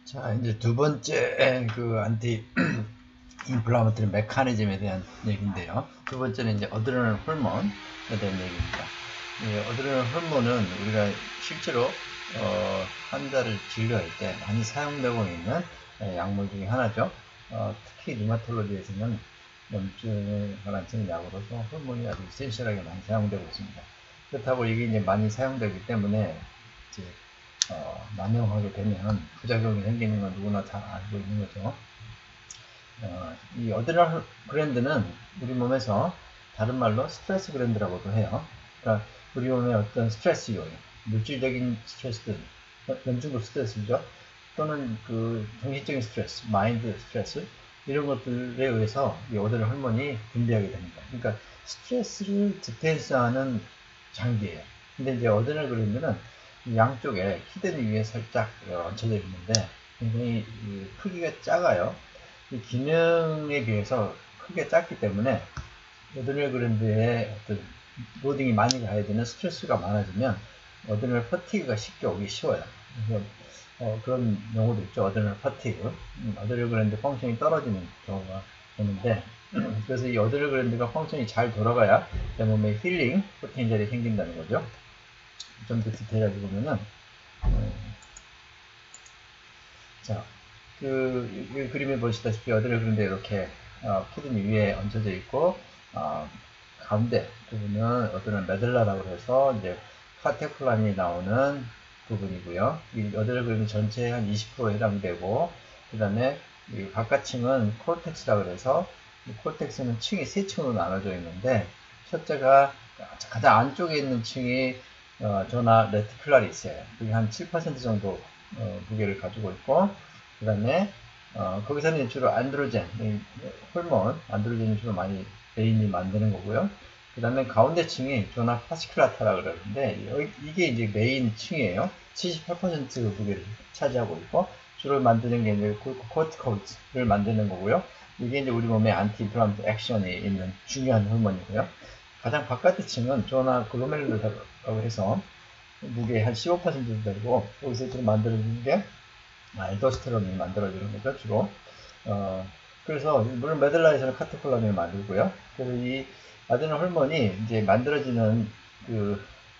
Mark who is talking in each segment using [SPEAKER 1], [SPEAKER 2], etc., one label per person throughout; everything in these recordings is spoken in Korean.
[SPEAKER 1] 자, 이제 두 번째 그 안티 인플라마토리 메커니즘에 대한 얘기인데요. 두 번째는 이제 어드레널 호르몬에 대한 얘기입니다. 어드레널 호르몬은 우리가 실제로 환자를 진료할 때 많이 사용되고 있는 약물 중에 하나죠. 특히 류마톨로지에서는 염증을 가라앉히는 약으로서 호르몬이 아주 이센셜하게 많이 사용되고 있습니다. 그렇다고 이게 이제 많이 사용되기 때문에 이제 남용하게 되면 부작용이 생기는 건 누구나 잘 알고 있는 거죠. 이 어드레널 그랜드는 우리 몸에서 다른 말로 스트레스 그랜드라고도 해요. 그러니까 우리 몸의 어떤 스트레스 요인, 물질적인 스트레스든, 염증도 스트레스죠. 또는 그 정신적인 스트레스, 마인드 스트레스, 이런 것들에 의해서 이 어드레널 호르몬이 분비하게 됩니다. 그러니까 스트레스를 디펜스하는 장기예요. 근데 이제 어드레널 그랜드는 양쪽에 히든 위에 살짝 얹혀져 있는데 굉장히 크기가 작아요. 이 기능에 비해서 크게 작기 때문에 어드레널 그랜드에 어떤 로딩이 많이 가야 되는 스트레스가 많아지면 어드레널 퍼티그가 쉽게 오기 쉬워요. 그래서 그런 용어도 있죠. 어드레널 퍼티그. 어드레널 그랜드 펑션이 떨어지는 경우가 오는데 그래서 이 어드레널 그랜드가 펑션이 잘 돌아가야 내 몸에 힐링 포텐셜이 생긴다는 거죠. 좀 더 디테일하게 보면은 자, 이 그림에 보시다시피 어드레널 그랜드 이렇게 키드니 위에 얹혀져 있고 가운데 부분은 어드레널 메들라라고 해서 이제 카테클람이 나오는 부분이고요. 이 어드레널 그랜드 전체의 한 20%에 해당되고 그 다음에 이 바깥층은 콜텍스라고 해서 이 콜텍스는 층이 세 층으로 나눠져 있는데 첫째가 가장 안쪽에 있는 층이 조나 레티큘라리스예요. 그게 한 7% 정도 무게를 가지고 있고 그 다음에 거기서는 주로 안드로젠, 호르몬, 안드로젠이 주로 많이 메인이 만드는 거고요. 그 다음에 가운데 층이 조나 파시클라타라 그러는데 이게 이제 메인 층이에요. 78% 무게를 차지하고 있고 주로 만드는 게 이제 코티코이드를 만드는 거고요. 이게 이제 우리 몸에 안티인플라마토리 액션이 있는 중요한 호르몬이고요. 가장 바깥의 층은 조나 글로메룰라라고 해서 무게 한 15% 되고 여기서 주로 만들어지는 게 알도스테론이 만들어지는 거죠 주로. 그래서 물론 메들라에서는 카테콜라민을 만들고요. 그래서 이 아데노 호르몬이 이제 만들어지는 그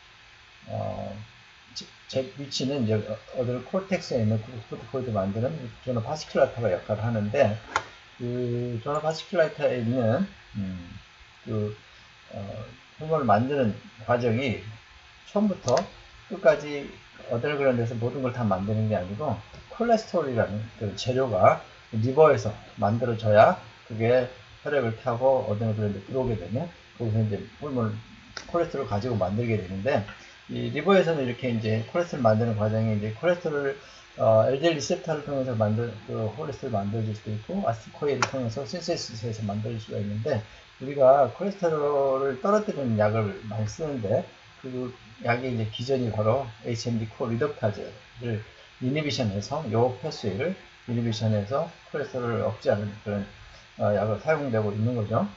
[SPEAKER 1] 제 위치는 이제 어느 콜텍스에 있는 코르티코이드 만드는 조나 파시클라타가 역할을 하는데 그 조나 파시클라타에 있는 그 호르몬을 만드는 과정이 처음부터 끝까지 어드레널 그랜드에서 모든 걸 다 만드는 게 아니고 콜레스테롤이라는 그 재료가 리버에서 만들어져야 그게 혈액을 타고 어드레널 그랜드에 들어오게 되면 거기서 이제 호르몬을 콜레스테롤을 가지고 만들게 되는데 이 리버에서는 이렇게 이제 콜레스테롤 만드는 과정이 이제 콜레스테롤을 LDL 리셉터를 통해서 그 콜레스테롤 만들어질 수도 있고 아세틸코인을 통해서 신세시스에서 만들어질 수가 있는데 우리가 콜레스테롤을 떨어뜨리는 약을 많이 쓰는데 그 약의 이제 기전이 바로 HMG 코 리덕타즈를 이니비션해서 요 패스웨이를 이니비션해서 콜레스테롤을 억제하는 그런 약을 사용되고 있는 거죠.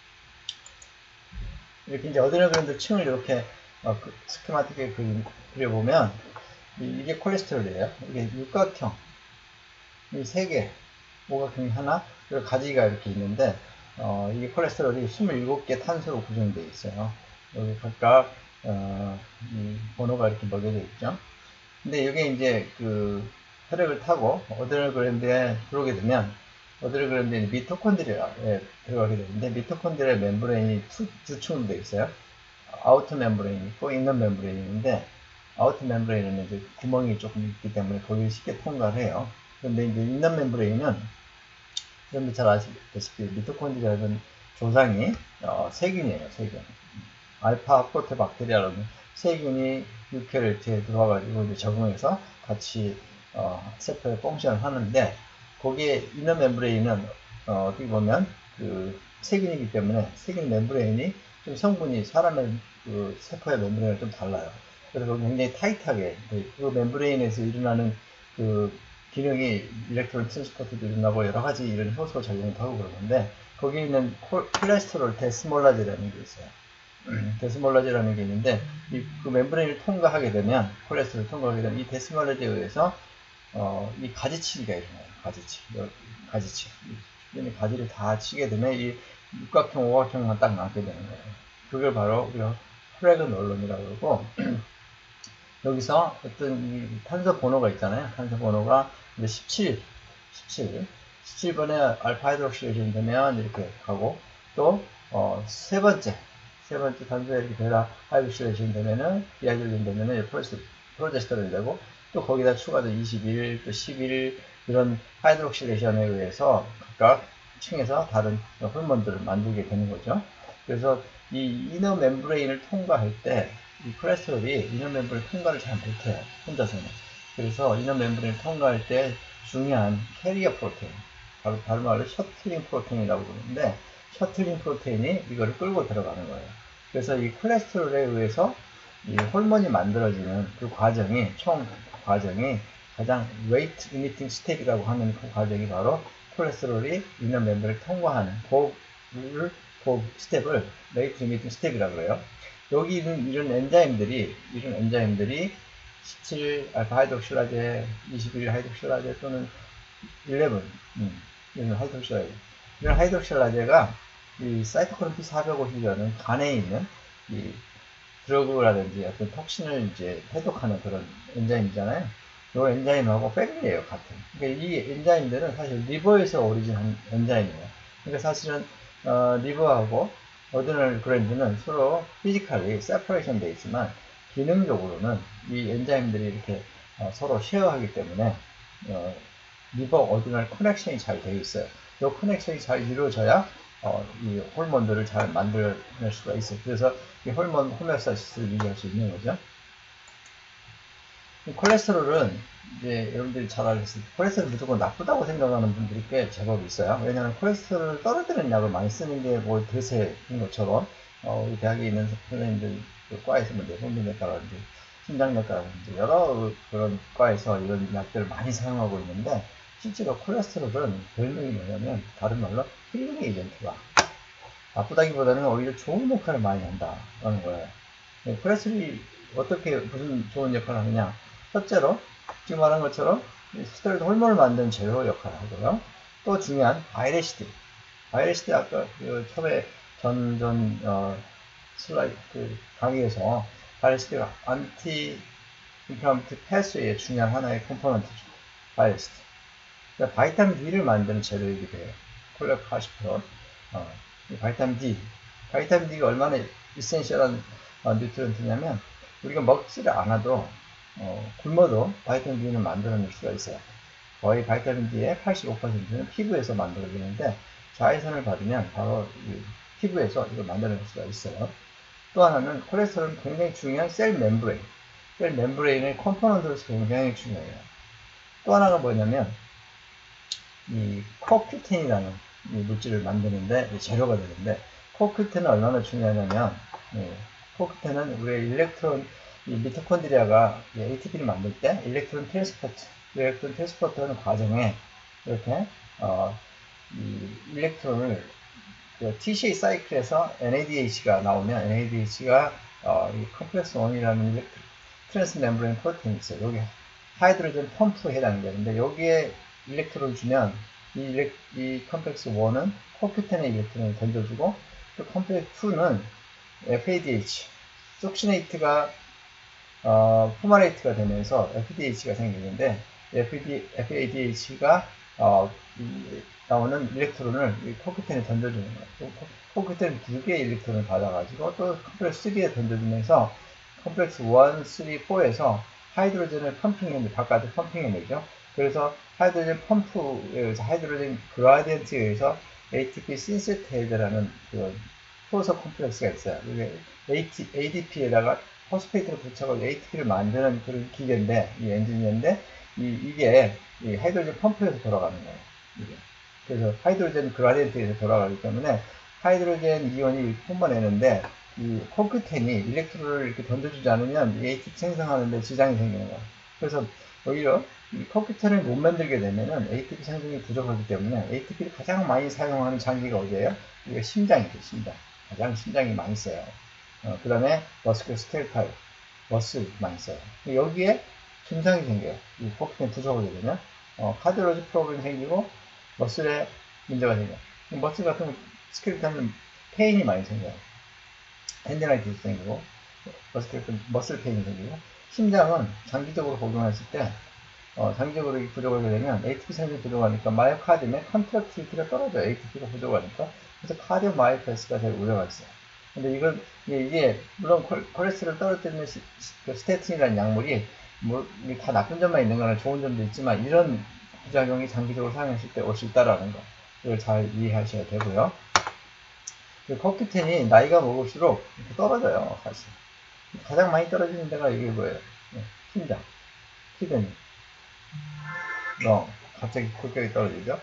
[SPEAKER 1] 이렇게 이제 어드레널 그랜드 층을 이렇게 스키마틱하게 그려보면 이게 콜레스테롤이에요. 이게 육각형 이 세 개, 오각형이 하나, 그리고 가지가 이렇게 있는데 이게 콜레스테롤이 27개 탄소로 구성되어 있어요. 여기 각각 이 번호가 이렇게 먹여져 있죠. 근데 이게 이제 그 혈액을 타고 어드레널 그랜드에 들어오게 되면 어드레널 그랜드에 미토콘드리아에 들어가게 되는데 미토콘드리아 멤브레인이 두 층으로 되어 있어요. 아우터 멤브레인이 있고 인너 멤브레인이 있는데 아우터 멤브레인은 이제 구멍이 조금 있기 때문에 거기 쉽게 통과를 해요. 그런데 이제 인너 멤브레인은 여러분들 잘 아시다시피 미토콘드리아는 조상이 세균이에요. 세균. 알파 프로테박테리아라는 세균이 육회를 뒤에 들어와가지고 이제 적응해서 같이 세포에 펑션을 하는데 거기에 이너 멤브레인은 어떻게 보면 그 세균이기 때문에 세균 멤브레인이 좀 성분이 사람의 그 세포의 멤브레인과 좀 달라요. 그래서 굉장히 타이트하게 그 멤브레인에서 일어나는 그 기능이 일렉트론 트랜스포트도 일어나고 여러 가지 이런 효소 작용도 하고 그러는데 거기에 있는 콜레스테롤 데스몰라제라는 게 있어요. 데스몰라제라는 게 있는데 그 멤브레인을 통과하게 되면 콜레스테롤을 통과하게 되면 이 데스몰라제에 의해서 이 가지치기가 일어나요. 가지치기. 이 가지를 다 치게 되면 이 육각형, 오각형만 딱 남게 되는 거예요. 그걸 바로 우리가 프래그 논론이라고 그러고, 여기서 어떤 이 탄소 번호가 있잖아요. 탄소 번호가 17번에 알파 하이드록시레이션 되면 이렇게 가고, 또, 세 번째 탄소에 이렇게 베타 하이드록시레이션 되면은, 디하이드로겐 되면은 프로제스테론이 되고, 또 거기다 추가된 21, 또 11, 이런 하이드록시레이션에 의해서 각각 층에서 다른 호르몬들을 만들게 되는 거죠. 그래서 이 이너 멤브레인을 통과할 때, 이 콜레스테롤이 이너 멤브레인 통과를 잘 못해요. 혼자서는. 그래서 이너 멤브레인을 통과할 때 중요한 캐리어 프로테인, 다른 말로 셔틀링 프로테인이라고 부르는데, 셔틀링 프로테인이 이거를 끌고 들어가는 거예요. 그래서 이 콜레스테롤에 의해서 이 호르몬이 만들어지는 그 과정이, 총 과정이 가장 rate limiting step이라고 하는 그 과정이 바로 콜레스테롤이 이너 멤브레인을 통과하는 그 스텝을 rate limiting step이라고 그래요. 여기 있는 이런 엔자임들이 17 알파 하이드록실라제, 21 하이드록실라제 또는 11 이런 하이드록실라제, 이런 하이드록실라제가 이 사이토크롬 P450이라는 간에 있는 이 드러그라든지 어떤 톡신을 이제 해독하는 그런 엔자임이잖아요. 이 엔자임하고 패밀리예요, 같은. 그러니까 이 엔자임들은 사실 리버에서 오리진한 엔자임이에요. 그러니까 사실은 리버하고 어드레널 글랜드는 서로 피지컬리 세퍼레이션 돼 있지만 기능적으로는 이 엔자임들이 이렇게 서로 쉐어하기 때문에 리버 어드레널 커넥션이 잘 되어 있어요. 이 커넥션이 잘 이루어져야 이 호르몬들을 잘 만들어낼 수가 있어요. 그래서 이 호르몬 호메오스타시스를 유지할 수 있는 거죠. 이 콜레스테롤은 이제 여러분들이 잘 알겠을 때 콜레스테롤 무조건 나쁘다고 생각하는 분들이 꽤 제법 있어요. 왜냐하면 콜레스테롤을 떨어뜨리는 약을 많이 쓰는 게 뭐 대세인 것처럼 우리 대학에 있는 선생님들 그 과에서 뭐 내분비내과라든지 심장내과라든지 여러 그런 과에서 이런 약들을 많이 사용하고 있는데, 실제로 콜레스테롤은 별명이 뭐냐면 다른 말로 힐링 에이전트가 나쁘다기보다는 오히려 좋은 역할을 많이 한다라는 거예요. 콜레스테롤이 어떻게 무슨 좋은 역할을 하느냐? 첫째로 지금 말한 것처럼 스테로이드 호르몬을 만드는 재료 역할을 하고요. 또 중요한 바이레시드 아까 그 처음에 슬라이드 그 강의에서 바이레시드가 안티 인플라마토리 패스웨이의 중요한 하나의 컴포넌트죠. 바이레시드. 그러니까 바이타민 D를 만드는 재료이기도 해요. 콜렉 80%. 바이타민 D가 얼마나 이센셜한 뉴트리언트냐면 우리가 먹지를 않아도 굶어도 바이타민 D는 만들어낼 수가 있어요. 거의 바이타민 D의 85%는 피부에서 만들어지는데, 자외선을 받으면 바로 피부에서 이걸 만들어낼 수가 있어요. 또 하나는 콜레스테롤은 굉장히 중요한 셀 멤브레인의 컴포넌트로서 굉장히 중요해요. 또 하나가 뭐냐면 이 코큐텐이라는 이 물질을 만드는데 재료가 되는데, 코큐텐은 얼마나 중요하냐면 코큐텐은 우리의 일렉트론, 이 미토콘드리아가 ATP를 만들 때 일렉트론 트랜스포트 하는 과정에 이렇게 이 일렉트론을 TCA 사이클에서 NADH가 나오면 NADH가 이 컴플렉스 1이라는 트랜스 멤브레인 프로테인이 있어요. 여기 하이드로젠 펌프에 해당되는데, 여기에 일렉트론을 주면 이 컴플렉스 1은 코큐텐의 일렉트론을 던져주고, 또 컴플렉스 2는 FADH, 속시네이트가 포마레이트가 되면서 FDH가 생기는데, FADH가 나오는 일렉트론을 코큐텐에 던져주는 거예요. 코큐텐 2개의 일렉트론을 받아가지고 또 컴플렉스 3에 던져주면서 컴플렉스 1, 3, 4에서 하이드로젠을 바깥에 펌핑해내죠. 그래서 하이드로젠 펌프에 의해서 하이드로젠 그라디언트에 의해서 ATP 신세테이드라는 그 효소 컴플렉스가 있어요. 이게 ADP에다가 포스페이트를 붙여가지고 ATP를 만드는 그런 기계인데, 이 엔지니어인데, 이게 이 하이드로젠 펌프에서 돌아가는 거예요. 이게. 그래서 하이드로젠 그라디언트에서 돌아가기 때문에 하이드로젠 이온이 뿜어내는데, 이 코큐텐이 일렉트론을 이렇게 던져주지 않으면 이 ATP 생성하는데 지장이 생기는 거예요. 그래서 오히려 이 코큐텐을 못 만들게 되면은 ATP 생성이 부족하기 때문에 ATP를 가장 많이 사용하는 장기가 어디예요? 이게 심장이죠, 가장 심장이 많이 써요. 그 다음에 머스쿨 스켈탈, 머슬 많이 써요. 여기에 증상이 생겨요. 이 코큐텐이 부족하게 되면 카디올로지 프로블em 생기고 머슬에 문제가 생겨요. 머슬 같은 스켈레톤은 페인이 많이 생겨요. 텐디나이티스 생기고 머슬 페인이 생기고 심장은 장기적으로 복용했을 때 장기적으로 부족하게 되면 ATP 생성이 부족하니까 마이오카디움의 컨트랙티비티가 떨어져요. ATP가 부족하니까. 그래서 카디오 마이오패스가 될 우려가 있어요. 근데 이게 물론 콜레스테롤 떨어뜨리는 그 스테틴이라는 약물이 뭐 다 나쁜 점만 있는 거나 좋은 점도 있지만 이런 부작용이 장기적으로 사용했을 때 올 수 있다라는 거, 이걸 잘 이해하셔야 되고요. 코큐텐이 나이가 먹을수록 떨어져요, 사실. 가장 많이 떨어지는 데가 이게 뭐예요? 심장, 키드니. 갑자기 급격히 떨어지죠.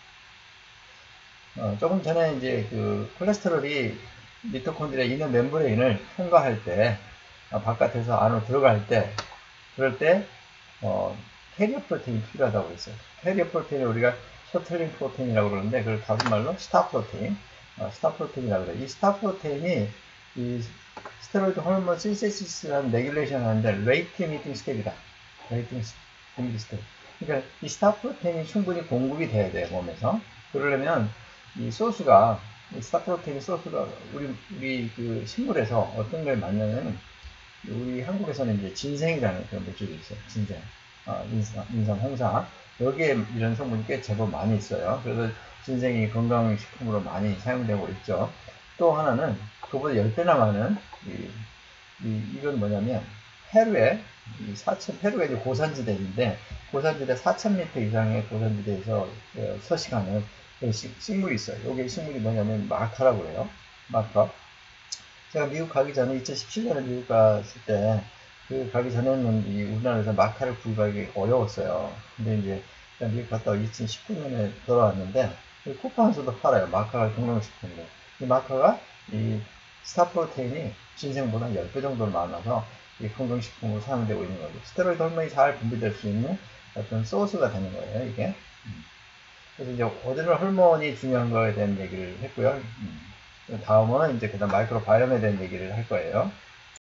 [SPEAKER 1] 조금 전에 이제 그 콜레스테롤이 미토콘드리아 이너 멤브레인을 통과할 때, 바깥에서 안으로 들어갈 때, 그럴 때, 캐리어 프로테인이 필요하다고 했어요. 캐리어 프로테인을 우리가 셔틀링 프로테인이라고 그러는데, 그걸 다른 말로 스타 프로테인, 스타 프로테인이라고 그래요. 이 스타 프로테인이 이 스테로이드 호르몬 신세시스라는 레귤레이션 하는데, 레이트 미팅 스텝이다. 레이트 미팅 스텝. 그러니까 이 스타 프로테인이 충분히 공급이 돼야 돼요, 몸에서. 그러려면 이 소스가, 이 스타 프로테인 소스가 우리 그 식물에서 어떤 걸 만나면, 우리 한국에서는 이제 진생이라는 그런 물질이 있어요. 진생. 인삼, 홍삼. 여기에 이런 성분이 꽤 제법 많이 있어요. 그래서 진생이 건강식품으로 많이 사용되고 있죠. 또 하나는 그보다 10배나 많은 이건 뭐냐면 페루에 페루가 이제 고산지대인데 고산지대 4,000m 이상의 고산지대에서 서식하는 식물이 있어요. 여기 식물이 뭐냐면 마카라고 해요. 마카. 제가 미국 가기 전에 2017년에 미국 갔을 때 그 가기 전에는 이 우리나라에서 마카를 구입하기 어려웠어요. 근데 이제 미국 갔다가 2019년에 돌아왔는데 쿠팡에서도 팔아요. 마카가 건강식품으로. 이 마카가 이 스타 프로테인이 진생보다 10배 정도로 많아서 이 건강식품으로 사용되고 있는 거죠. 스테로이드 호르몬이 잘 분비될 수 있는 어떤 소스가 되는 거예요, 이게. 그래서 이제 어드레널 호르몬이 중요한 거에 대한 얘기를 했고요. 다음은 이제 그다음 마이크로바이옴에 대한 얘기를 할 거예요.